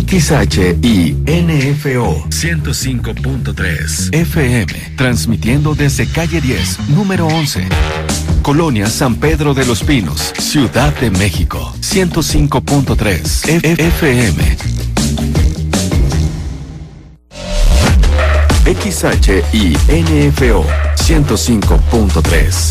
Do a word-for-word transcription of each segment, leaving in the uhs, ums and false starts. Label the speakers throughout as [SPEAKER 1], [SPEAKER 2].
[SPEAKER 1] X H I N F O ciento cinco punto tres F M, transmitiendo desde calle diez, número once. Colonia San Pedro de los Pinos, Ciudad de México, ciento cinco punto tres F M. X H I N F O ciento cinco punto tres.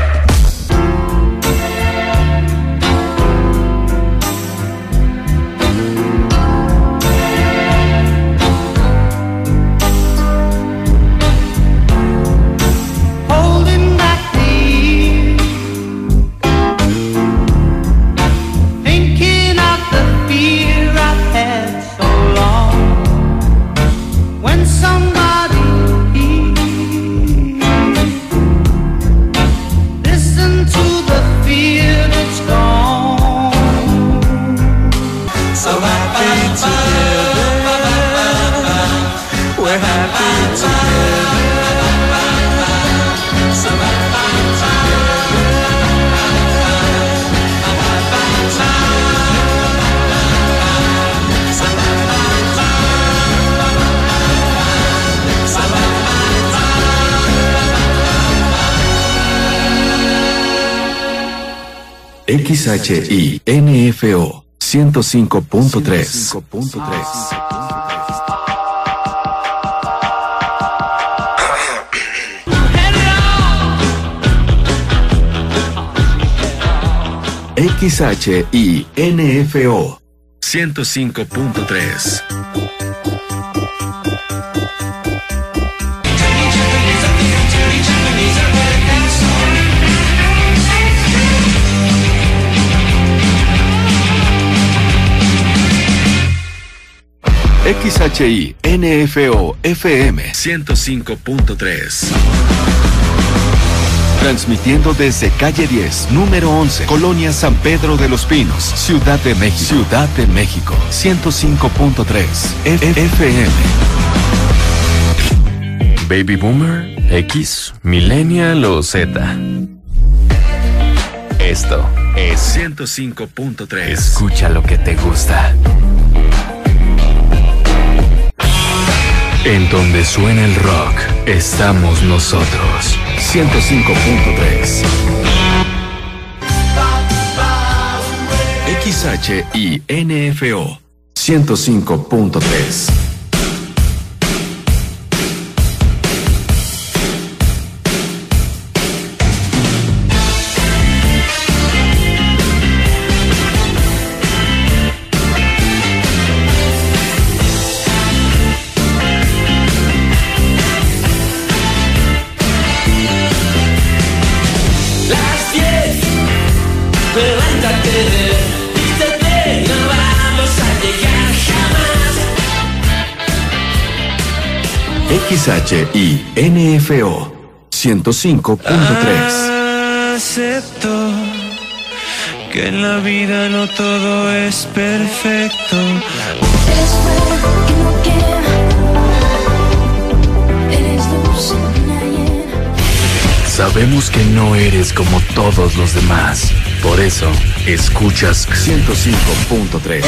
[SPEAKER 1] X H I N F O ciento cinco punto tres. X H I N F O ciento cinco punto tres. X H I N F O F M ciento cinco punto tres. Transmitiendo desde calle diez, número once, Colonia San Pedro de los Pinos, Ciudad de México, Ciudad de México, ciento cinco punto tres F M.
[SPEAKER 2] Baby Boomer, X, Millennial o Z. Esto es
[SPEAKER 1] ciento cinco punto tres.
[SPEAKER 2] Escucha lo que te gusta. En donde suena el rock, estamos nosotros.
[SPEAKER 1] ciento cinco punto tres. X H I N F O ciento cinco punto tres. X H I N F O ciento cinco punto tres.
[SPEAKER 3] Acepto que en la vida no todo es perfecto.
[SPEAKER 2] Sabemos que no eres como todos los demás. Por eso, escuchas
[SPEAKER 1] ciento cinco punto tres.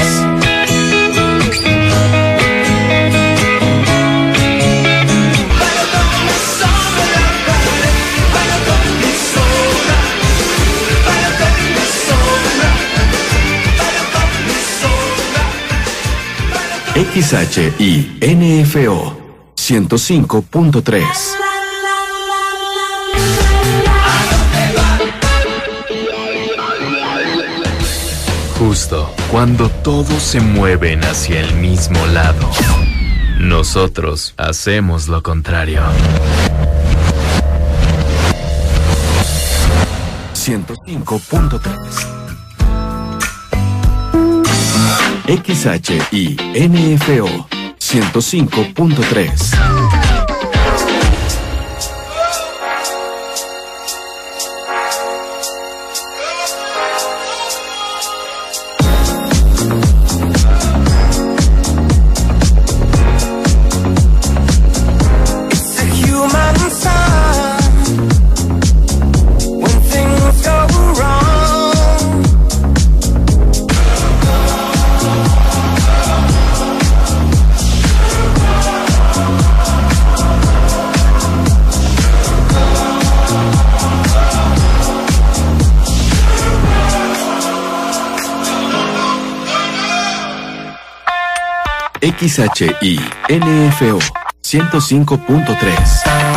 [SPEAKER 1] X H I N F O ciento cinco punto tres.
[SPEAKER 2] Justo cuando todos se mueven hacia el mismo lado, nosotros hacemos lo contrario.
[SPEAKER 1] ciento cinco punto tres. X H I N F O ciento cinco punto tres. X H I N F O ciento cinco punto tres.